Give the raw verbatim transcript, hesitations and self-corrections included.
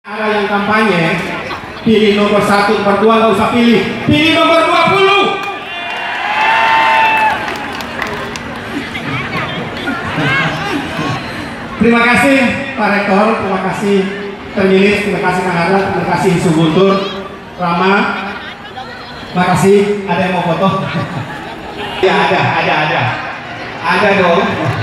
Ada yang kampanye, pilih nomor satu, nomor dua nggak usah pilih, pilih nomor dua puluh. Terima kasih Pak Rektor, terima kasih terpilih, terima kasih Kang Harlan, terima kasih Suguntur, Rama, terima kasih. Ada yang mau foto? Ya ada, ada, ada, ada dong.